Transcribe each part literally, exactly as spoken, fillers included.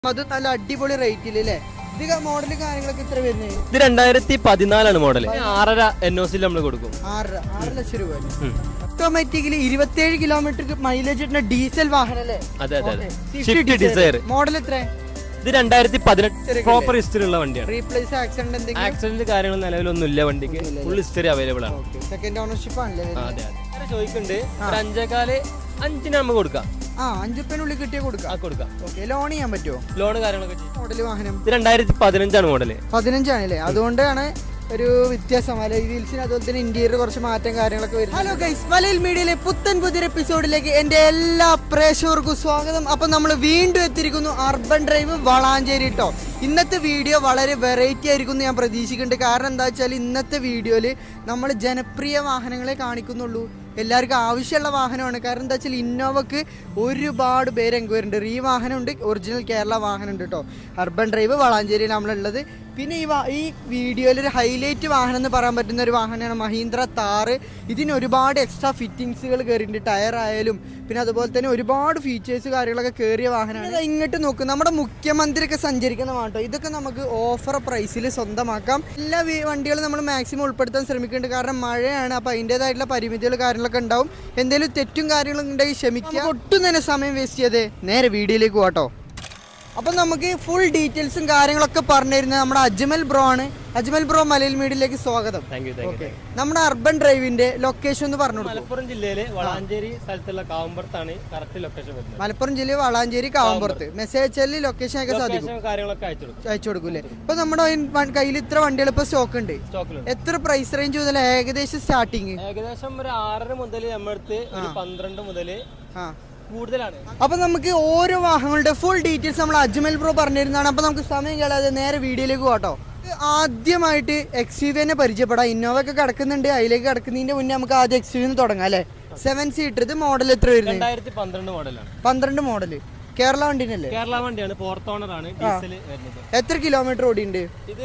അത് നല്ല അടിപൊളി റേറ്റിൽ അല്ലേ? ഇത് മോഡൽ കാര്യങ്ങളൊക്കെ ഇത്ര വരുന്നത്? ഇത് രണ്ടായിരത്തി പതിനാലാണ് മോഡൽ. ആറര എൻ ഒ സിൽ നമ്മൾ കൊടുക്കും. ആറര ആറ് ലക്ഷം രൂപ. ഓട്ടോമാറ്റിക്കലി ഇരുപത്തിയേഴ് കിലോമീറ്റർ മൈലേജ് കിട്ടുന്ന ഡീസൽ വാഹനം അല്ലേ? അതെ അതെ. Swift Dzire. മോഡൽ എത്ര? ഇത് രണ്ടായിരത്തി പതിനെട്ട് പ്രോപ്പർ ഹിസ്റ്ററി ഉള്ള വണ്ടിയാണ്. റീപ്ലേസ് ആക്സിഡന്റ് എന്തെങ്കിലും? ആക്സിഡന്റ് കാര്യങ്ങൾ നിലവിലൊന്നും ഇല്ല വണ്ടിക്ക്. ഫുൾ ഹിസ്റ്ററി അവൈലബിൾ ആണ്. സെക്കൻഡ് ഓണർഷിപ്പ് ആണല്ലേ? അതെ അതെ. ചോദിക്കുന്നുണ്ട് ഒരു അഞ്ചേകാല് അഞ്ചിന് നമുക്ക് കൊടുക്കാം. ആ അഞ്ചു റുപ്യനുള്ളിൽ കിട്ടിയാൽ കൊടുക്കാം. കൊടുക്കാം. ഓക്കെ. ലോൺ ചെയ്യാൻ പറ്റുമോ? ലോൺ കാര്യങ്ങളൊക്കെ. മോഡൽ വാഹനം ഇത് രണ്ടായിരത്തി പതിനഞ്ചാണ് മോഡല്. പതിനഞ്ചാണല്ലേ? അതുകൊണ്ടാണ് ഒരു വ്യത്യാസം. അലോയ് വീൽസിന് അതുപോലെ തന്നെ ഇന്റീരിയർ കുറച്ച് മാറ്റം കാര്യങ്ങളൊക്കെ വരും. ഹലോ ഗൈസ്, മലയിൽ മീഡിയയിലെ പുത്തൻ പുതിയ എപ്പിസോഡിലേക്ക് എന്റെ എല്ലാ പ്രേക്ഷകർക്കും സ്വാഗതം. അപ്പൊ നമ്മൾ വീണ്ടും എത്തിയിരിക്കുന്നു അർബൻ ഡ്രൈവ് വളാഞ്ചേരി കേട്ടോ. ഇന്നത്തെ വീഡിയോ വളരെ വെറൈറ്റി ആയിരിക്കും എന്ന് ഞാൻ പ്രതീക്ഷിക്കുന്നുണ്ട്. കാരണം എന്താ വെച്ചാൽ ഇന്നത്തെ വീഡിയോയിൽ നമ്മൾ ജനപ്രിയ വാഹനങ്ങളെ കാണിക്കുന്നുള്ളൂ. എല്ലാവർക്കും ആവശ്യമുള്ള വാഹനമാണ്. കാരണം എന്താ വെച്ചാൽ ഇന്നോവക്ക് ഒരുപാട് പേര് എൻക്വയറി ഉണ്ട്. ഈ വാഹനമുണ്ട്, ഒറിജിനൽ കേരള വാഹനമുണ്ട് കേട്ടോ. അർബൻ ഡ്രൈവ് വളാഞ്ചേരിയിൽ നമ്മളുള്ളത്. പിന്നെ ഈ ഈ വീഡിയോയിൽ ഒരു ഹൈലൈറ്റ് വാഹനം എന്ന് പറയാൻ പറ്റുന്ന ഒരു വാഹനമാണ് മഹീന്ദ്ര താറ്. ഇതിന് ഒരുപാട് എക്സ്ട്രാ ഫിറ്റിങ്സുകൾ കയറിയിട്ടുണ്ട്. ടയർ ആയാലും പിന്നെ അതുപോലെ തന്നെ ഒരുപാട് ഫീച്ചേഴ്സ് കാര്യങ്ങളൊക്കെ കയറിയ വാഹനമാണ്. ഇങ്ങോട്ട് നോക്കും, നമ്മുടെ മുഖ്യമന്ത്രിയൊക്കെ സഞ്ചരിക്കുന്ന വാട്ടോ. ഇതൊക്കെ നമുക്ക് ഓഫർ പ്രൈസിൽ സ്വന്തമാക്കാം. എല്ലാ വണ്ടികളും നമ്മൾ മാക്സിമം ഉൾപ്പെടുത്താൻ ശ്രമിക്കുന്നുണ്ട്. കാരണം മഴയാണ്, അപ്പോൾ അതിൻ്റെതായിട്ടുള്ള പരിമിതികൾ കാര്യങ്ങളൊക്കെ ഉണ്ടാവും. എന്തെങ്കിലും തെറ്റും കാര്യങ്ങളും ഉണ്ടെങ്കിൽ ക്ഷമിക്കുക. ഒട്ടും തന്നെ സമയം വേസ്റ്റ് ചെയ്തേ നേരെ വീഡിയോയിലേക്ക് പോട്ടോ. അപ്പം നമുക്ക് ഫുൾ ഡീറ്റെയിൽസും കാര്യങ്ങളൊക്കെ പറഞ്ഞു തരുന്നത് നമ്മുടെ അജ്മൽ ബ്രോ ആണ്. അജ്മൽ ബ്രോ മലയിൽ മീഡിയയിലേക്ക് സ്വാഗതം. നമ്മുടെ അർബൻ ഡ്രൈവിന്റെ ലൊക്കേഷൻ ഒന്ന് പറഞ്ഞു കൊടുക്കും. മലപ്പുറം ജില്ലയിലെ വളാഞ്ചേരി സ്ഥലത്തുള്ള കാവുമ്പുറത്താണ് കറക്റ്റ് ലൊക്കേഷൻ വരുന്നത്. മലപ്പുറം ജില്ലയിൽ വളാഞ്ചേരി കാവുമ്പുറത്ത്. മെസ്സേജ് അയച്ചാൽ ലൊക്കേഷൻ ഒക്കെ സാധിക്കും, കാര്യങ്ങളൊക്കെ അയച്ചു അയച്ചു കൊടുക്കൂലേ? ഇപ്പൊ നമ്മുടെ കയ്യിൽ ഇത്ര വണ്ടികൾ ഇപ്പൊ സ്റ്റോക്ക് ഉണ്ട്. എത്ര പ്രൈസ് റേഞ്ച് മുതൽ ഏകദേശം സ്റ്റാർട്ടിങ്? ഏകദേശം ഒരു ആറര മുതൽ നമ്മളടുത്ത് പന്ത്രണ്ട് മുതൽ കൂടുതലാണ്. അപ്പൊ നമുക്ക് ഓരോ വാഹനങ്ങളുടെ ഫുൾ ഡീറ്റെയിൽസ് നമ്മൾ അജ്മൽ ബ്രോ പറഞ്ഞിരുന്നതാണ്. അപ്പൊ നമുക്ക് സമയം കളയാതെ നേരെ വീഡിയോയിലേക്ക് പോട്ടോ. ആദ്യമായിട്ട് എക്സ് യു വി തന്നെ പരിചയപ്പെടാം. ഇന്നോവ ഒക്കെ കിടക്കുന്നുണ്ട്, അതിലേക്ക് കിടക്കുന്നതിന്റെ മുന്നേ നമുക്ക് ആദ്യം എക്സ് യു വി തുടങ്ങാം അല്ലെ? Seven seater. ഇത് മോഡൽ എത്ര വരുന്നത്? രണ്ടായിരത്തി പന്ത്രണ്ട് മോഡലാണ്. പന്ത്രണ്ട് മോഡല്. കേരള വണ്ടിനല്ലേ? കേരള വണ്ടിയാണ്. ഫോർത്ത് ഓണർ ആണ്. ഡീസൽ വരുന്നത്. എത്ര കിലോമീറ്റർ ഓടിയുണ്ട് ഇത്?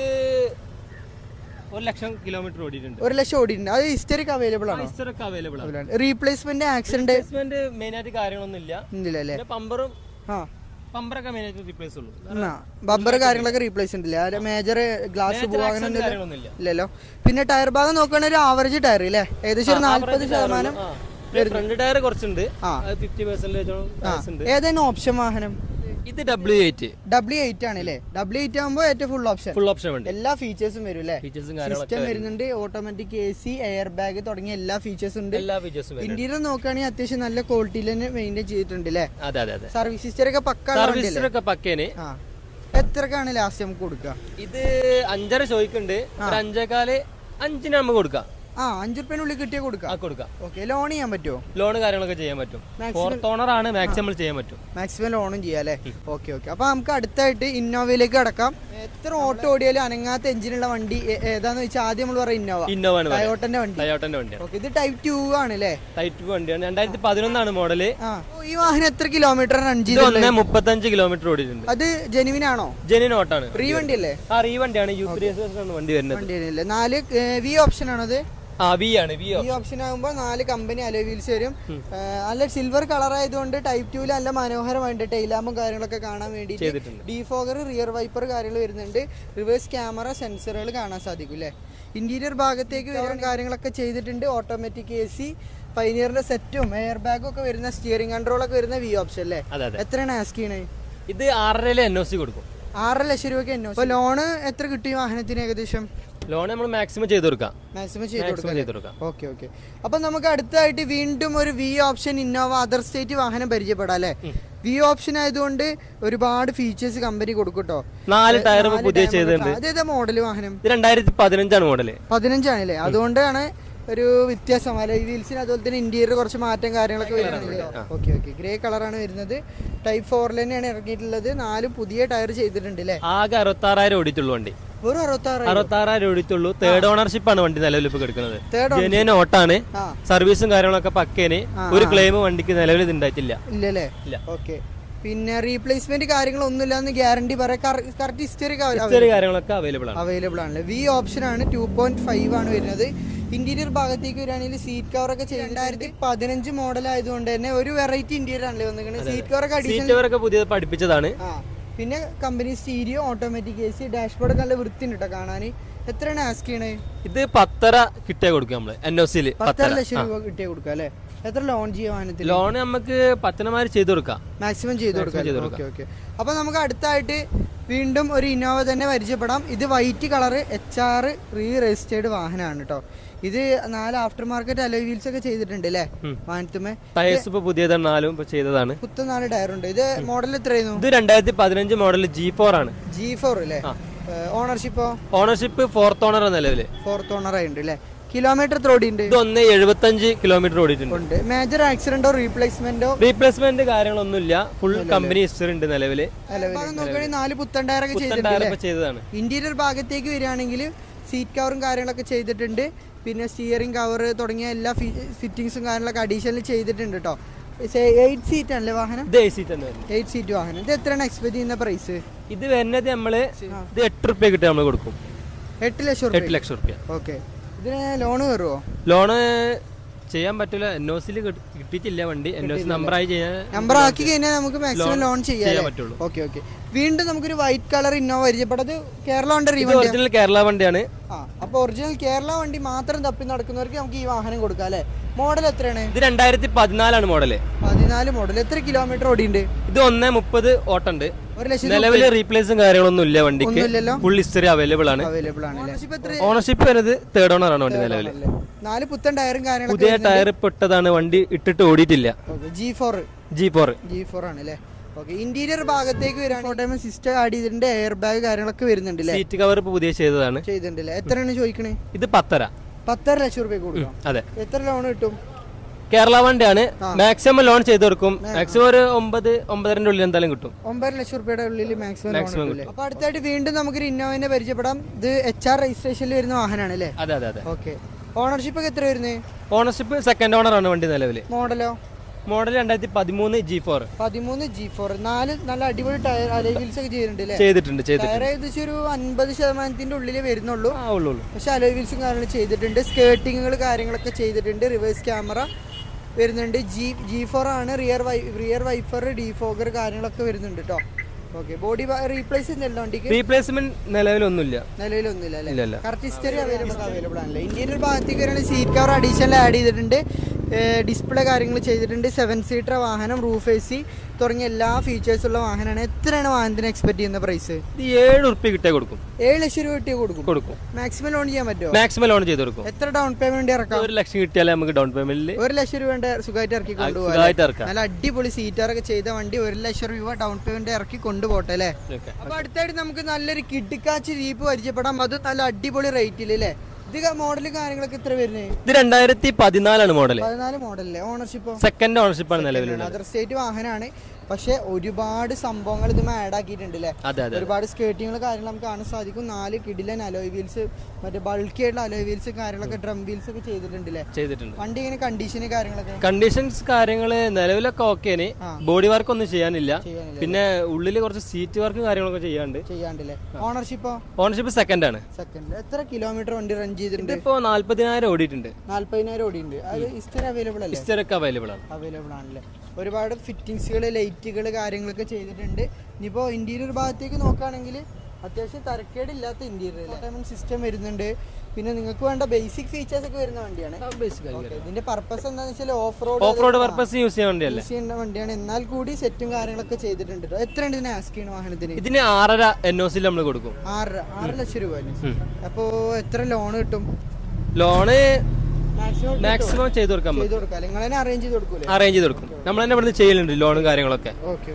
ഒരു ലക്ഷം കിലോമീറ്റർ ഓടിയിട്ടുണ്ട്. ഒരു ലക്ഷം ഓടിയിട്ടുണ്ട്. അത് ഹിസ്റ്ററിക് അവൈലബിൾ ആണ്? ഹിസ്റ്ററിക് അവൈലബിൾ ആണ്. റീപ്ലേസ്മെന്റ് ആക്സിഡന്റ് മെയിൻ ആയിട്ട് കാര്യങ്ങളൊന്നും ഇല്ല. പമ്പറും പമ്പറൊക്കെ മെയിൻ ആയിട്ട് റീപ്ലേസ് ഉള്ളൂ. ബമ്പർ കാര്യങ്ങളൊക്കെ റീപ്ലേസ് ഉണ്ടല്ലേ? മേജർ ഗ്ലാസ് പോകാനൊന്നും ഇല്ലല്ലോ. പിന്നെ ടയർ ഭാഗം നോക്കുകയാണെങ്കിൽ ഒരു ആവറേജ് ടയർ അല്ലേ? ഏകദേശം ഒരു നാല്പത് ശതമാനം. ഫ്രണ്ട് ടയർ കുറച്ചുണ്ട്. Fifty percentage. ഏതാണ് ഓപ്ഷൻ വാഹനം? ഇത് ഡബ്ല്യു എയ്റ്റ്. ഡബ്ല്യു എയ്റ്റ് ആണ് അല്ലേ? ഡബ്ല്യു എയ്റ്റ് ആകുമ്പോൾ ഏറ്റവും ഫുൾ ഓപ്ഷൻ. ഫുൾ ഓപ്ഷൻ ഉണ്ട്. എല്ലാ ഫീച്ചേഴ്സും വരും അല്ലേ? സിസ്റ്റം വരുന്നുണ്ട്, automatic A C, air bag തുടങ്ങിയ എല്ലാ ഫീച്ചേഴ്സും ഉണ്ട്. എല്ലാ ഫീച്ചേഴ്സും. ഇന്റീരിയർ നോക്കുകയാണെങ്കിൽ അത്യാവശ്യം നല്ല ക്വാളിറ്റിയിൽ തന്നെ മെയിൻറ്റെയിൻ ചെയ്തിട്ടുണ്ട് അല്ലേ? അതെ അതെ അതെ. സർവീസ് ഹിസ്റ്ററി ഒക്കെ പക്ക. പക്കേന്. എത്രക്കാണ് ലാസ്റ്റ് നമുക്ക് കൊടുക്കുക? ഇത് അഞ്ചര ചോദിക്കുന്നുണ്ട്. ഒരു അഞ്ചേകാല് അഞ്ചിന് നമുക്ക് കൊടുക്കാം. ആ അഞ്ചു റുപ്യനുള്ളിൽ കിട്ടിയാൽ കൊടുക്കാം. കൊടുക്കാം. ഓക്കെ. ലോൺ ചെയ്യാൻ പറ്റുമോ? ലോൺ കാര്യങ്ങളൊക്കെ ചെയ്യാൻ പറ്റും. ഫോർത്ത് ഓണർ ആണ്. മാക്സിമം ചെയ്യാൻ പറ്റും. മാക്സിമം ലോണും ചെയ്യാം അല്ലേ? Okay okay. അപ്പൊ നമുക്ക് അടുത്തായിട്ട് ഇന്നോവയിലേക്ക് കടക്കാം. എത്ര ഓട്ടോ ഓടിയാലും അനങ്ങാത്ത എഞ്ചിനുള്ള വണ്ടി ഏതാന്ന് വെച്ചാൽ ആദ്യം നമ്മൾ പറയാം ഇന്നോവ. ഇന്നോവ ടയോട്ടന്റെ വണ്ടി. ടയോട്ടന്റെ വണ്ടി. ഓക്കെ. ഇത് ടൈപ്പ് ടു ആണ് അല്ലേ? ടൈപ്പ് ടു വണ്ടിയാണ്. രണ്ടായിരത്തി പതിനൊന്നാണ് മോഡല്. ഈ വാഹനം എത്ര കിലോമീറ്റർ റൺ ചെയ്തു? മുപ്പത്തഞ്ച് കിലോമീറ്റർ ഓടിയിട്ടുണ്ട്. അത് ജെനുവിൻ ആണോ? ജെനുവിൻ ഓട്ടാണ്. റീ വണ്ടി അല്ലേ? ആ റീ വണ്ടിയാണ്. യു ത്രീ വണ്ടി വരുന്നത്. നാല് വി ഓപ്ഷൻ ആണത്? ആ വി ആണ്. വി ഓപ്ഷൻ ആകുമ്പോൾ നാല് കമ്പനി അലോയ് വീൽസ് വരും. നല്ല സിൽവർ കളർ ആയതുകൊണ്ട് ടൈപ്പ് ടൂല് നല്ല മനോഹരമായിട്ട് ടൈലാമ്പും കാര്യങ്ങളൊക്കെ കാണാൻ വേണ്ടി ഡീഫോഗർ, റിയർ വൈപ്പർ കാര്യങ്ങൾ വരുന്നുണ്ട്. റിവേഴ്സ് ക്യാമറ, സെൻസറുകൾ കാണാൻ സാധിക്കും അല്ലേ? ഇന്റീരിയർ ഭാഗത്തേക്ക് വരുന്ന കാര്യങ്ങളൊക്കെ ചെയ്തിട്ടുണ്ട്. ഓട്ടോമാറ്റിക് എ സി, പൈനിയറിന്റെ സെറ്റും എയർ ബാഗും ഒക്കെ വരുന്ന, സ്റ്റിയറിംഗ് കൺട്രോൾ ഒക്കെ വരുന്ന വി ഓപ്ഷൻ അല്ലേ? എത്രയാണ് ആസ്ക് ചെയ്യണേ? ഇത് ആറരയിലെ എൻ ഒ സി കൊടുക്കും. ആറര ലക്ഷം രൂപയ്ക്ക് എൻ ഒ സി. ലോണ് എത്ര കിട്ടിയ വാഹനത്തിന് ഏകദേശം? ലോൺ നമ്മൾ മാക്സിമം ചെയ്ത് കൊടുക്കാം. മാക്സിമം ചെയ്ത് കൊടുക്കാം. Okay okay. അപ്പൊ നമുക്ക് അടുത്തായിട്ട് വീണ്ടും ഒരു V option Innova other state വാഹനം പരിചയപ്പെടാം അല്ലെ? വി ഓപ്ഷൻ ആയതുകൊണ്ട് ഒരുപാട് ഫീച്ചേഴ്സ് കമ്പനി കൊടുക്കൂട്ടോ. നാല് ടയർ പുതിയ ചെയ്തിട്ടുണ്ട്. അതേതാ മോഡൽ വാഹനം? രണ്ടായിരത്തി പതിനഞ്ചാണ് മോഡല്. പതിനഞ്ചാണല്ലേ? അതുകൊണ്ടാണ് ഒരു വ്യത്യാസം. അലോയ് വീൽസിന് അതുപോലെ തന്നെ ഇന്റീരിയർ കുറച്ച് മാറ്റം കാര്യങ്ങളൊക്കെ വരുന്നുണ്ട്. Okay okay. ഗ്രേ കളറാണ് വരുന്നത്. ടൈപ്പ് ഫോറിൽ തന്നെയാണ് ഇറങ്ങിയിട്ടുള്ളത്. നാല് പുതിയ ടയർ ചെയ്തിട്ടുണ്ട് അല്ലേ? ആകെ അറുപത്തി ആറായിരം ഓടിയിട്ടുള്ളൂ വണ്ടി. വെറും അറുപത്തി ആറായിരം ഓടിയിട്ടുള്ളൂ. തേർഡ് ഓണർഷിപ്പ് ആണ് വണ്ടി നിലവിൽ ഇപ്പൊ കിടക്കുന്നത്. ജെന്യുവൻ ഓട്ടാണ്. സർവീസും കാര്യങ്ങളൊക്കെ പക്കേന്. ഒരു ക്ലെയിം വണ്ടിക്ക് നിലവിൽ ഇത് ഉണ്ടായിട്ടില്ല. ഇല്ലല്ലേ? ഓക്കെ. പിന്നെ റീപ്ലേസ്മെന്റ് കാര്യങ്ങളൊന്നുമില്ലാന്ന് ഗ്യാരണ്ടി പറയാം. കറക്റ്റ് ഹിസ്റ്ററി കാര്യങ്ങളൊക്കെ അവൈലബിൾ ആണ്. അവൈലബിൾ ആണ്. വി ഓപ്ഷൻ ആണ്. ടു പോയിന്റ് ഫൈവ് ആണ് വരുന്നത്. ഇന്റീരിയർ ഭാഗത്തേക്ക് വരികയാണെങ്കിൽ സീറ്റ് കവർ ഒക്കെ രണ്ടായിരത്തി പതിനഞ്ച് മോഡൽ ആയതുകൊണ്ട് തന്നെ ഒരു വെറൈറ്റി ഇന്റീരിയർ ആണല്ലേ വന്നിരിക്കുന്നത്. സീറ്റ് കവർ ഒക്കെ സീറ്റ് കവർ ഒക്കെ പുതിയത് പഠിപ്പിച്ചതാണ്. പിന്നെ company stereo, automatic A C, dashboard നല്ല വൃത്തിയുണ്ട് കേട്ടോ കാണാൻ. എത്രയാണ് ആസ്ക് ചെയ്യണേ? ഇത് പത്തര കിട്ടിയാ കൊടുക്കുക നമ്മള് എൻ ഒ സിയിൽ പത്തര ലക്ഷം രൂപ കിട്ടിയാ കൊടുക്കുക അല്ലേ? എത്ര ലോൺ ചെയ്യാൻ വാഹനത്തിൽ? ലോൺ നമുക്ക് പത്തനമാര് ചെയ്ത് കൊടുക്കാം, മാക്സിമം ചെയ്ത് കൊടുക്കാം. Okay okay. അപ്പൊ നമുക്ക് അടുത്തായിട്ട് വീണ്ടും ഒരു ഇന്നോവ തന്നെ പരിചയപ്പെടാം. ഇത് white colour H R re registered വാഹനമാണ് കേട്ടോ. ഇത് നാല് ആഫ്റ്റർ മാർക്കറ്റ് അലോയ് വീൽസ് ഒക്കെ ചെയ്തിട്ടുണ്ട് അല്ലേ വാഹനത്തുമേ? ടയേഴ്സ് ഇപ്പൊ പുതിയതാണ്, നാലും ഇപ്പൊ ചെയ്തതാണ്. പുത്തൻ നാല് ടയറുണ്ട്. ഇത് മോഡൽ എത്രയായിരുന്നു? ഇത് രണ്ടായിരത്തി പതിനഞ്ച് മോഡൽ ജി ഫോർ ആണ്. ജി ഫോർ അല്ലേ? ഓണർഷിപ്പോ? ഓണർഷിപ്പ് ഫോർത്ത് ഓണർ നിലവില്. ഫോർത്ത് ഓണർ ആയിട്ടുണ്ട് അല്ലേ? കിലോമീറ്റർ എത്ര ഓടിയുണ്ട്? ഇത് ഒന്ന് എഴുപത്തഞ്ച് കിലോമീറ്റർ ഓടിയിട്ടുണ്ട്. മേജർ ആക്സിഡന്റോ റീപ്ലേസ്മെന്റോ? റീപ്ലേസ്മെന്റ് കാര്യങ്ങളൊന്നുമില്ല, ഫുൾ കമ്പനി ഹിസ്റ്ററി ഉണ്ട് നിലവില്. നോക്കുകയാണെങ്കിൽ നാല് പുത്തൻ ടയറൊക്കെ ചെയ്തിട്ടുണ്ട്. ഇന്റീരിയർ ഭാഗത്തേക്ക് വരികയാണെങ്കിൽ സീറ്റ് കവറും കാര്യങ്ങളൊക്കെ ചെയ്തിട്ടുണ്ട്. പിന്നെ സ്റ്റിയറിംഗ് കവർ തുടങ്ങിയ എല്ലാ ഫിറ്റിംഗ്സും കാര്യങ്ങളൊക്കെ അഡീഷണൽ ചെയ്തിട്ടുണ്ട് കേട്ടോ. എയ്റ്റ് സീറ്റ് ആണല്ലേ വാഹനം? എയ്റ്റ് സീറ്റ് വാഹനം. ഇത് എത്രയാണ് എക്സ്പെക്ട് ചെയ്യുന്ന പ്രൈസ്? ഇത് വരുന്നത് നമ്മള് ഇത് എട്ട് റുപ്യ കിട്ടി നമ്മൾ കൊടുക്കും. എട്ട് ലക്ഷം എട്ട് ലക്ഷം റുപ്യ. ഓക്കെ. ഇതിന് ലോണ് കയറുമോ? ലോണ് ചെയ്യാൻ പറ്റില്ല, എൻ ഒ സിയിൽ കിട്ടിയിട്ടില്ല വണ്ടി. എൻ ഒ സി നമ്പർ ആയി ചെയ്യാൻ നമ്പർ ആക്കി കഴിഞ്ഞാൽ നമുക്ക് മാക്സിമം ലോൺ ചെയ്യാൻ പറ്റുള്ളൂ. Okay okay. വീണ്ടും നമുക്കൊരു വൈറ്റ് കളർ ഇന്നോവ പരിചയപ്പെട്ടത് കേരള ഒറിജിനൽ കേരള വണ്ടിയാണ്. ആ അപ്പൊ ഒറിജിനൽ കേരള വണ്ടി മാത്രം തപ്പി നടക്കുന്നവർക്ക് നമുക്ക് ഈ വാഹനം കൊടുക്കാം അല്ലെ? മോഡൽ എത്രയാണ്? ഇത് രണ്ടായിരത്തി പതിനാലാണ് മോഡല്. പതിനാല് മോഡൽ. എത്ര കിലോമീറ്റർ ഓടിയുണ്ട്? ഇത് ഒന്നേ മുപ്പത് ഓട്ടമുണ്ട്. ഒരു ലക്ഷം. നിലവില് റീപ്ലേസും കാര്യങ്ങളൊന്നും ഇല്ല വണ്ടിക്ക്, ഫുൾ ഹിസ്റ്ററി അവൈലബിൾ ആണ്. ഓണർഷിപ്പ് വരുന്നത് തേർഡ് ഓണർ ആണ് വണ്ടി നിലവില്. നാല് പുത്തൻ ടയറും കാര്യങ്ങളും പുതിയ ടയർ പെട്ടതാണ്, വണ്ടി ഇട്ടിട്ട് ഓടിയിട്ടില്ല. G four G four G four ആണ് അല്ലേ? ഓക്കെ. ഇന്റീരിയർ ഭാഗത്തേക്ക് വരാൻ സിസ്റ്റം ആഡ് ചെയ്തിട്ടുണ്ട്, എയർ ബാഗ് കാര്യങ്ങളൊക്കെ വരുന്നുണ്ട്. സീറ്റ് കവർ പുതിയ ചെയ്തതാണ്. ചെയ്തിട്ടുണ്ട്. എത്രയാണ് ചോദിക്കണേ? ഇത് പത്തര പത്തര ലക്ഷം രൂപ കൊടുക്കാം. അതെ. എത്ര ലോൺ കിട്ടും? കേരള വണ്ടിയാണ്, മാക്സിമം ലോൺ ചെയ്ത് കൊടുക്കും. മാക്സിമം ഒരു ഒമ്പത് ഒമ്പതരന്റെ ഉള്ളിൽ എന്തായാലും കിട്ടും. ഒമ്പത് ലക്ഷം രൂപയുടെ ഉള്ളിൽ മാക്സിമം. അപ്പൊ അടുത്തായിട്ട് വീണ്ടും നമുക്കൊരു ഇന്നോവനെ പരിചയപ്പെടാം. ഇത് എച്ച് ആർ രജിസ്ട്രേഷനിൽ വരുന്ന വാഹനമാണ് അല്ലേ? അതെ അതെ അതെ. ഓക്കെ. ഓണർഷിപ്പ് ഒക്കെ എത്ര വരുന്നത്? ഓണർഷിപ്പ് സെക്കൻഡ് ഓണർ ആണ് വണ്ടി നിലവില്. മോഡലോ? മോഡൽ രണ്ടായിരത്തി പതിമൂന്ന് ജി ഫോർ. പതിമൂന്ന് ജി ഫോർ. നാല് നല്ല അടിപൊളി ടയർ അലോയ് വീൽസ് ഒക്കെ ചെയ്തിട്ടുണ്ട്. ചെയ്തിട്ടുണ്ട് ടയർ ഏകദേശം ഒരു അൻപത് ശതമാനത്തിന്റെ ഉള്ളിലേ വരുന്നുള്ളൂ, പക്ഷെ അലോയ് വീൽസും കാര്യങ്ങളും ചെയ്തിട്ടുണ്ട്. സ്കേർട്ടിങ്ങുകൾ കാര്യങ്ങളൊക്കെ ചെയ്തിട്ടുണ്ട്. റിവേഴ്സ് ക്യാമറ വരുന്നുണ്ട്. ജി ജി ഫോർ ആണ്. റിയർ വൈ റിയർ വൈഫർ, ഡിഫോഗർ കാര്യങ്ങളൊക്കെ വരുന്നുണ്ട് കേട്ടോ. ഓക്കെ. ബോഡി റീപ്ലേസ് ചെയ്യുന്നില്ല വണ്ടിക്ക്? റീപ്ലേസ്മെന്റ് നിലവിലൊന്നുമില്ല. നിലവിലൊന്നുമില്ല അല്ലേ? കറക്റ്റ് ഹിസ്റ്ററി അവൈലബിൾ അവൈലബിൾ ആണല്ലേ? ഇന്റീരിയർ ഭാഗത്തേക്ക് വരികയാണെങ്കിൽ സീറ്റ് കവർ അഡീഷണൽ ആഡ് ചെയ്തിട്ടുണ്ട്. ഡിസ്പ്ലേ കാര്യങ്ങൾ ചെയ്തിട്ടുണ്ട്. സെവൻ സീറ്റർ വാഹനം, റൂഫ് എ സി തുടങ്ങിയ എല്ലാ ഫീച്ചേഴ്സ് ഉള്ള വാഹനമാണ്. എത്രയാണ് വാഹനത്തിന് എക്സ്പെക്ട് ചെയ്യുന്ന പ്രൈസ്? ഏഴ് റുപ്യ കിട്ടിയാൽ കൊടുക്കും. ഏഴ് ലക്ഷം രൂപ കിട്ടിയാൽ കൊടുക്കും. കൊടുക്കും. മാക്സിമം ലോൺ ചെയ്യാൻ പറ്റുമോ? മാക്സിമം ലോൺ ചെയ്ത് കൊടുക്കും. എത്ര ഡൗൺ പേയ്മെന്റ് ഇറക്കാം? ഒരു ലക്ഷം കിട്ടിയാലേ നമുക്ക് ഡൗൺ പേയ്മെന്റിൽ ഒരു ലക്ഷം രൂപ സുഖമായിട്ട് ഇറക്കി കൊണ്ടുപോകാം. നല്ല അടിപൊളി സീറ്ററൊക്കെ ചെയ്ത വണ്ടി ഒരു ലക്ഷം രൂപ ഡൗൺ പേയ്മെന്റ് ഇറക്കി കൊണ്ടുപോട്ടെ അല്ലേ? അപ്പൊ അടുത്തായിട്ട് നമുക്ക് നല്ലൊരു കിഡിക്കാച്ച് ജീപ്പ് പരിചയപ്പെടാം. അത് നല്ല അടിപൊളി റേറ്റിൽ അല്ലേ? ഇത് മോഡല് കാര്യങ്ങളൊക്കെ എത്ര വരുന്നത്? ഇത് രണ്ടായിരത്തി പതിനാലാണ് മോഡൽ. പതിനാല് മോഡലല്ലേ? ഓണർഷിപ്പോ? സെക്കൻഡ് ഓണർഷിപ്പ് ആണ് നിലവിലുള്ളത്. അതർ സ്റ്റേറ്റ് വാഹനമാണ്, പക്ഷെ ഒരുപാട് സംഭവങ്ങൾ ഇത് ആഡ് ആക്കിയിട്ടുണ്ട് അല്ലേ? ഒരുപാട് സ്കേർട്ടിങ്ങൾ കാര്യങ്ങൾ നമുക്ക് കാണാൻ സാധിക്കും. നാല് കിഡിലൻ അലോയ് വീൽസ്, മറ്റേ ബൾക്കി ആയിട്ടുള്ള അലോയ് വീൽസ് കാര്യങ്ങളൊക്കെ, ഡ്രം വീൽസ് ഒക്കെ ചെയ്തിട്ടുണ്ട് അല്ലേ? ചെയ്തിട്ടുണ്ട്. വണ്ടി ഇങ്ങനെ കണ്ടീഷന് കാര്യങ്ങളൊക്കെ? കണ്ടീഷൻസ് കാര്യങ്ങള് നിലവിലൊക്കെ ഓക്കേന്. ബോഡി വർക്ക് ഒന്നും ചെയ്യാനില്ല. പിന്നെ ഉള്ളില് കുറച്ച് സീറ്റ് വർക്ക് കാര്യങ്ങളൊക്കെ ചെയ്യാണ്ട് ചെയ്യാണ്ടല്ലേ? ഓണർഷിപ്പോ? ഓണർഷിപ്പ് സെക്കൻഡ് ആണ്. സെക്കൻഡ്. എത്ര കിലോമീറ്റർ വണ്ടി റൺ ചെയ്തിട്ടുണ്ട്? ഇപ്പോ നാല്പതിനായിരം ഓടിയിട്ടുണ്ട്. നാല്പതിനായിരം ഓടിയിട്ടുണ്ട്. അത് ഹിസ്റ്റർ അവൈലബിൾ അല്ലേ? ഹിസ്റ്റർ ഒക്കെ അവൈലബിൾ ആണ്. അവൈലബിൾ ആണല്ലേ? ഒരുപാട് ഫിറ്റിംഗ്സുകൾ, ലൈറ്റുകൾ കാര്യങ്ങളൊക്കെ ചെയ്തിട്ടുണ്ട്. ഇനിയിപ്പോ ഇന്റീരിയർ ഭാഗത്തേക്ക് നോക്കുകയാണെങ്കിൽ അത്യാവശ്യം തരക്കേടില്ലാത്ത ഇന്റീരിയർ സിസ്റ്റം വരുന്നുണ്ട്. പിന്നെ നിങ്ങൾക്ക് വേണ്ട ബേസിക് ഫീച്ചേഴ്സ് ഒക്കെ വരുന്ന വണ്ടിയാണ്. ഇതിന്റെ പർപ്പസ് എന്താണെന്ന് വെച്ചാൽ off road off road purpose use ചെയ്യാൻ വണ്ടിയല്ലേ? യൂസ് ചെയ്യുന്ന വണ്ടിയാണ്. എന്നാൽ കൂടി സെറ്റും കാര്യങ്ങളൊക്കെ ചെയ്തിട്ടുണ്ട്. എത്രയാണ് ഇതിന് ആസ്ക് ചെയ്യുന്ന വാഹനത്തിന്? ഇതിന് ആറര എൻ ഒ സിയിൽ നമ്മൾ കൊടുക്കും. ആറര ആറ് ലക്ഷം രൂപ. അപ്പോ എത്ര ലോൺ കിട്ടും? ലോണ് മാക്സിമം ചെയ്ത് കൊടുക്കാം. നിങ്ങൾ തന്നെ അറേഞ്ച് ചെയ്ത് കൊടുക്കൂലേ? അറേഞ്ച് ചെയ്ത് കൊടുക്കും. നമ്മൾ തന്നെ ഇവിടുന്ന് ചെയ്യലുണ്ട് ലോണും കാര്യങ്ങളൊക്കെ. ഓക്കെ.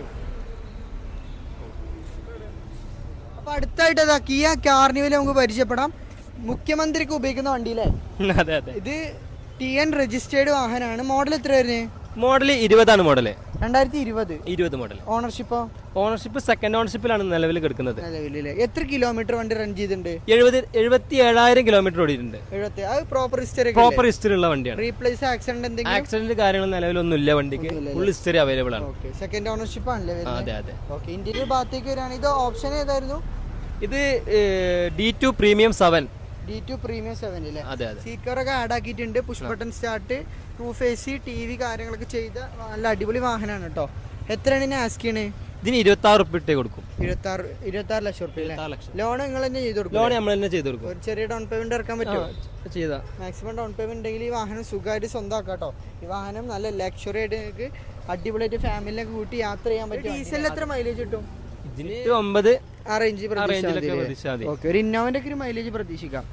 അപ്പൊ അടുത്തായിട്ട് അതാ കിയ കാർണിവൽ നമുക്ക് പരിചയപ്പെടാം. മുഖ്യമന്ത്രിക്ക് ഉപയോഗിക്കുന്ന വണ്ടിയിലെ അതെ അതെ. ഇത് ടി എൻ രജിസ്റ്റേർഡ് വാഹനമാണ്. മോഡൽ എത്ര വരുന്നത്? മോഡൽ ഇരുപതാണ്. മോഡല് രണ്ടായിരത്തി ഇരുപത് ഇരുപത് മോഡൽ. ഓണർഷിപ്പോ? ഓണർഷിപ്പ് സെക്കൻഡ് ഓണർഷിപ്പിലാണ് നിലവിൽ കിടക്കുന്നത്. നിലവിലെ എത്ര കിലോമീറ്റർ വണ്ടി റൺ ചെയ്തിട്ടുണ്ട്? എഴുപത് എഴുപത്തി ഏഴായിരം കിലോമീറ്റർ ഓടിയിട്ടുണ്ട്. എഴുപത്തി അത് പ്രോപ്പർ ഹിസ്റ്ററി പ്രോപ്പർ ഹിസ്റ്ററി ഉള്ള വണ്ടിയാണ്. റീപ്ലേസ് ആക്സിഡന്റ് എന്തെങ്കിലും ആക്സിഡന്റ് കാര്യങ്ങൾ നിലവിലൊന്നും ഇല്ല വണ്ടിക്ക്. ഫുൾ ഹിസ്റ്ററി അവൈലബിൾ ആണ്. സെക്കൻഡ് ഓണർഷിപ്പ് ആണല്ലേ? അതെ അതെ. ഓക്കെ. ഇന്റീരിയർ ഭാഗത്തേക്ക് വരികയാണ്. ഇത് ഓപ്ഷൻ ഏതായിരുന്നു? ഇത് D two premium seven. D two premium seven അല്ലേ? അതെ അതെ. സീക്കറൊക്കെ ആഡ് ആക്കിയിട്ടുണ്ട്. Push button start, roof A C, T V കാര്യങ്ങളൊക്കെ ചെയ്ത നല്ല അടിപൊളി വാഹനമാണ് കേട്ടോ. എത്രയാണ് ഇതിനെ ആസ്ക് ചെയ്യണേ? ഇതിന് ഇരുപത്തി ആറ് റുപ്യ ഇട്ടേ കൊടുക്കും. ഇരുപത്തി ആറ് ഇരുപത്തി ആറ് ലക്ഷം റുപ്യ ലോൺ നിങ്ങൾ തന്നെ ചെയ്ത് കൊടുക്കും? ലോൺ നമ്മൾ തന്നെ ചെയ്ത് കൊടുക്കും. ഒരു ചെറിയ ഡൗൺ പേയ്മെന്റ് ഇറക്കാൻ പറ്റുമോ? ചെയ്താ മാക്സിമം ഡൗൺ പേയ്മെന്റ് ഉണ്ടെങ്കിൽ ഈ വാഹനം സുഖമായിട്ട് സ്വന്തമാക്കാം കേട്ടോ. ഈ വാഹനം നല്ല ലക്ഷറി ആയിട്ട് നിങ്ങൾക്ക് അടിപൊളിയായിട്ട് ഫാമിലിനൊക്കെ കൂട്ടി യാത്ര ചെയ്യാൻ പറ്റും. ഡീസലിന് എത്ര മൈലേജ് കിട്ടും? ഇതിന് ഒമ്പത് ആ റേഞ്ച് പ്രതീക്ഷിച്ചാൽ ഓക്കെ. ഒരു ഇന്നോവന്റെ ഒക്കെ ഒരു മൈലേജ് പ്രതീക്ഷിക്കാം.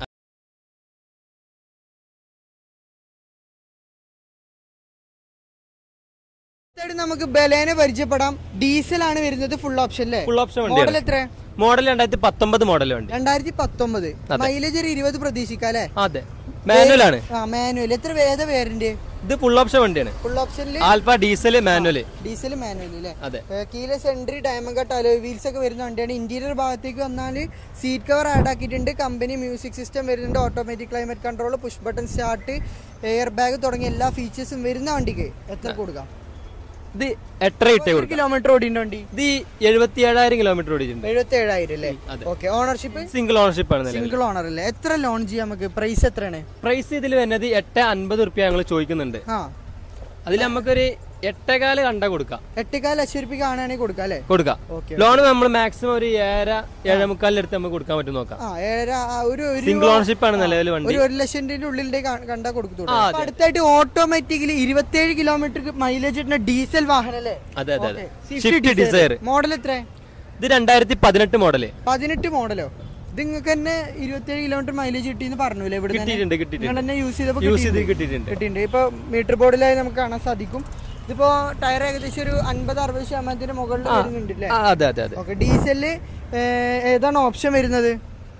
നമുക്ക് ബലേനെ പരിചയപ്പെടാം. ഡീസൽ ആണ് വരുന്നത്, ഫുൾ ഓപ്ഷൻ അല്ലേ? Full option. മോഡൽ എത്ര? മോഡൽ രണ്ടായിരത്തി പത്തൊമ്പത് മോഡൽ വണ്ടി. രണ്ടായിരത്തി പത്തൊമ്പത് മൈലേജ് ഒരു ഇരുപത് പ്രതീക്ഷിക്കാം അല്ലേ? അതെ, മാനുവൽ ആണ്. ആ മാനുവൽ. എത്ര വേദ വേരിന്റെ? ഇത് ഫുൾ ഓപ്ഷൻ വണ്ടിയാണ്. ഫുൾ ഓപ്ഷനിൽ alpha diesel manual. Diesel manual അല്ലേ? അതെ. Keyless entry, diamond cut alloy wheels ഒക്കെ വരുന്ന വണ്ടിയാണ്. ഇന്റീരിയർ ഭാഗത്തേക്ക് വന്നാൽ സീറ്റ് കവർ ആഡ് ആക്കിയിട്ടുണ്ട്. കമ്പനി മ്യൂസിക് സിസ്റ്റം വരുന്നുണ്ട്. Automatic climate control, push button start, air bag തുടങ്ങിയ എല്ലാ ഫീച്ചേഴ്സും വരുന്ന വണ്ടിക്ക് എത്ര കൊടുക്കാം? ഇത് എട്ടര ഇട്ടേ കൊടുക്കും. കിലോമീറ്റർ ഓടിന്റെ വണ്ടി. ഇത് എഴുപത്തി ഏഴായിരം കിലോമീറ്റർ ഓടിയിട്ടുണ്ട്. എഴുപത്തി ഏഴായിരം അല്ലേ? ഓക്കെ. ഓണർഷിപ്പ് സിംഗിൾ ഓണർഷിപ്പ് ആണ്. സിംഗിൾ ഓണർ അല്ലേ? എത്ര ലോൺ ചെയ്യാം നമുക്ക്? പ്രൈസ് എത്രയാണ്? പ്രൈസ് ഇതിൽ വരുന്നത് എട്ട് അൻപത് റുപ്യ ഞങ്ങൾ ചോദിക്കുന്നുണ്ട്. അതിൽ നമുക്കൊരു എട്ടേകാല് കണ്ട കൊടുക്കാം. എട്ടേകാൽ ലക്ഷം രൂപ കാണുകയാണെങ്കിൽ കൊടുക്കാം അല്ലേ? കൊടുക്കാം. ലോൺ നമ്മൾ മാക്സിമം ഒരു ഏഴര ഏഴേ മുക്കാലിന്റെ അടുത്ത് നമുക്ക് കൊടുക്കാൻ പറ്റും നോക്കാം. സിംഗിൾ ഓണർഷിപ്പ് ആണ് നിലവിൽ വണ്ടി. ഒരു ലക്ഷത്തിന്റെ ഉള്ളിൽ കണ്ടാ കൊടുത്തു. അടുത്തായിട്ട് ഓട്ടോമാറ്റിക്കലി ഇരുപത്തിയേഴ് കിലോമീറ്റർ മൈലേജ് കിട്ടുന്ന ഡീസൽ വാഹനം അല്ലേ? അതെ അതെ അതെ. Swift Dzire. മോഡൽ എത്ര? ഇത് രണ്ടായിരത്തി പതിനെട്ട് മോഡല്. പതിനെട്ട് മോഡലോ? ഇത് നിങ്ങൾക്ക് തന്നെ ഇരുപത്തിയേഴ് കിലോമീറ്റർ മൈലേജ് കിട്ടിയെന്ന് പറഞ്ഞില്ലേ? ഇവിടെ യൂസ് ചെയ്തപ്പോൾ കിട്ടിയിട്ടുണ്ട്. ഇപ്പൊ മീറ്റർ ബോർഡിലായി നമുക്ക് കാണാൻ സാധിക്കും. ഇതിപ്പോ ടയർ ഏകദേശം ഒരു അൻപത് അറുപത് ശതമാനത്തിന്റെ മുകളിൽ വരുന്നുണ്ട് അല്ലേ? അതെ അതെ അതെ. ഓക്കെ. ഡീസലില് ഏതാണ് ഓപ്ഷൻ വരുന്നത്?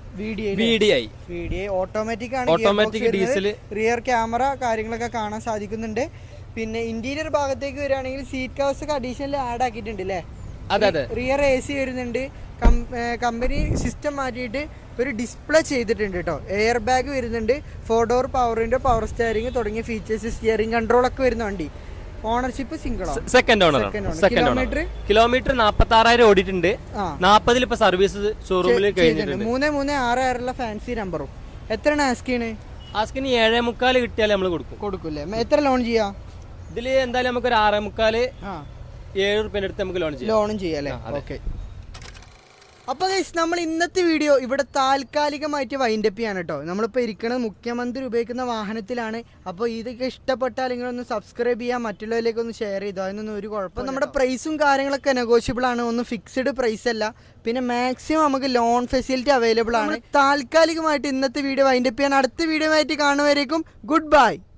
ഓട്ടോമാറ്റിക് ആണ്. Automatic diesel. റിയർ ക്യാമറ കാര്യങ്ങളൊക്കെ കാണാൻ സാധിക്കുന്നുണ്ട്. പിന്നെ ഇന്റീരിയർ ഭാഗത്തേക്ക് വരികയാണെങ്കിൽ സീറ്റ് കവേഴ്സ് ഒക്കെ അഡീഷണൽ ആഡ് ആക്കിയിട്ടുണ്ട് അല്ലേ? റിയർ എ സി വരുന്നുണ്ട്. കമ്പനി സിസ്റ്റം മാറ്റിയിട്ട് ഒരു ഡിസ്പ്ലേ ചെയ്തിട്ടുണ്ട് കേട്ടോ. എയർ ബാഗ് വരുന്നുണ്ട്. Four door power window, power steering തുടങ്ങിയ ഫീച്ചേഴ്സ്, സ്റ്റിയറിംഗ് കൺട്രോൾ ഒക്കെ വരുന്ന വണ്ടി. Ownership single second owner. Kilometre kilometre നാപ്പത്തി ആറായിരം ഓടിയിട്ടുണ്ട്. നാപ്പതിൽ ഇപ്പൊ സർവീസ് ഷോറൂമിൽ കഴിഞ്ഞിട്ടുണ്ട്. മൂന്ന് മൂന്ന് ആറ് ആറുള്ള ഫാൻസി നമ്പറും. എത്രയാണ് ആസ്കിന്? ആസ്കിന് ഏഴേ മുക്കാല് കിട്ടിയാലേ നമ്മൾ കൊടുക്കും. കൊടുക്കൂല്ലേ? എത്ര ലോൺ ചെയ്യാം ഇതില്? എന്തായാലും നമുക്ക് ഒരു ആറേ മുക്കാല് ഏഴ് റുപ്യന്റെ അടുത്ത് നമുക്ക് ലോൺ ചെയ്യാം. ലോണും ചെയ്യാം അല്ലേ? ഓക്കെ. അപ്പോൾ ഗൈസ്, നമ്മൾ ഇന്നത്തെ വീഡിയോ ഇവിടെ താൽക്കാലികമായിട്ട് വൈൻഡപ്പ് ചെയ്യാണ് കേട്ടോ. നമ്മളിപ്പോൾ ഇരിക്കുന്നത് മുഖ്യമന്ത്രി ഉപയോഗിക്കുന്ന വാഹനത്തിലാണ്. അപ്പോൾ ഇതൊക്കെ ഇഷ്ടപ്പെട്ടാൽ നിങ്ങളൊന്ന് സബ്സ്ക്രൈബ് ചെയ്യാം, മറ്റുള്ളവരിലേക്കൊന്ന് ഷെയർ ചെയ്തോ. അതിനൊന്നും ഒരു കുഴപ്പം. നമ്മുടെ പ്രൈസും കാര്യങ്ങളൊക്കെ നെഗോഷ്യബിൾ ആണ്, ഒന്നും ഫിക്സ്ഡ് പ്രൈസ് അല്ല. പിന്നെ മാക്സിമം നമുക്ക് ലോൺ ഫെസിലിറ്റി അവൈലബിൾ ആണ്. താൽക്കാലികമായിട്ട് ഇന്നത്തെ വീഡിയോ വൈൻഡപ്പ് ചെയ്യാൻ. അടുത്ത വീഡിയോ ആയിട്ട് കാണുന്നവരേക്കും ഗുഡ് ബൈ.